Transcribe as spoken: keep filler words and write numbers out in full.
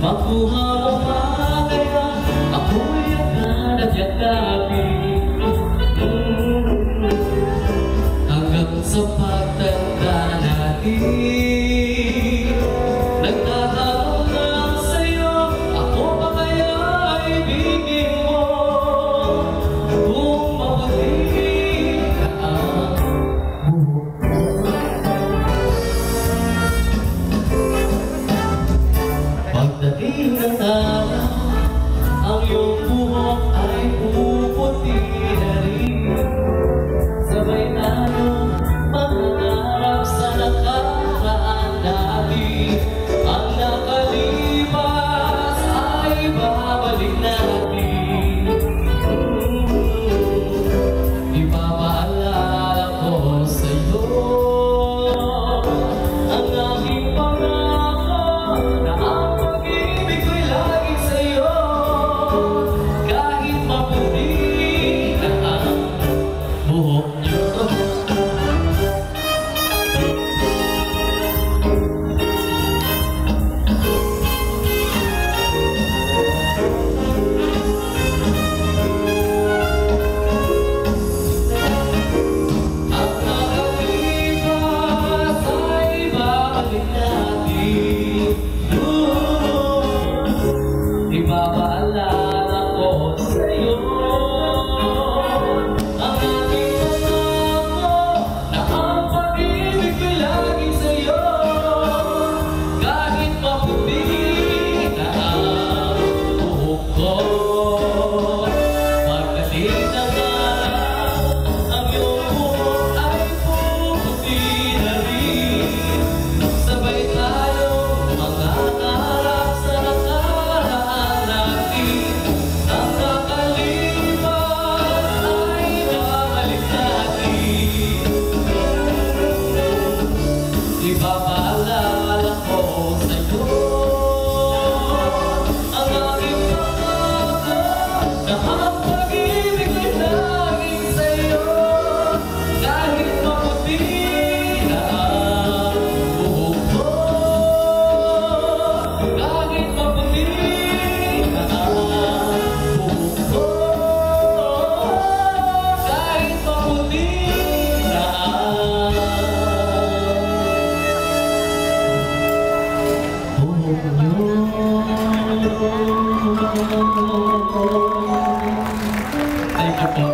Makuha mo pa kaya ako'y agad at yakapin, hanggang sa pagtanda natin. Nagtatanong lang sa'yo, ako pa kaya ibigin mo kung mabuti ka ang buhok mo. Pagdating ng araw, ang iyong buhok ay puputi na rin. Sabay tayong mangarap sa nakaraan natin. Ang nakalipas ay babalik natin. Ipapaalala ko sa'yo ang aking pangako na ang pag-ibig ko'y laging sa'yo, kahit maputi na ang buhok niyo. Ipapaalala ko sa'yo ang aking pangako na ang pag-ibig ko'y laging sa'yo, kahit maputi na ang buhok ko. Pagdating ng araw, ang iyong buhok ay puputi na rin. Sabay tayong mangangarap sa nakaraan natin. Ang nakalipas ay babalik natin. Ipapaalala ko sa'yo ang aking pangako na ang pag-ibig ko'y laging sa'yo, kahit maputi na ang buhok ko. Kahit maputi na ang buhok ko, kahit maputi na ang buhok niyo. Thank you po.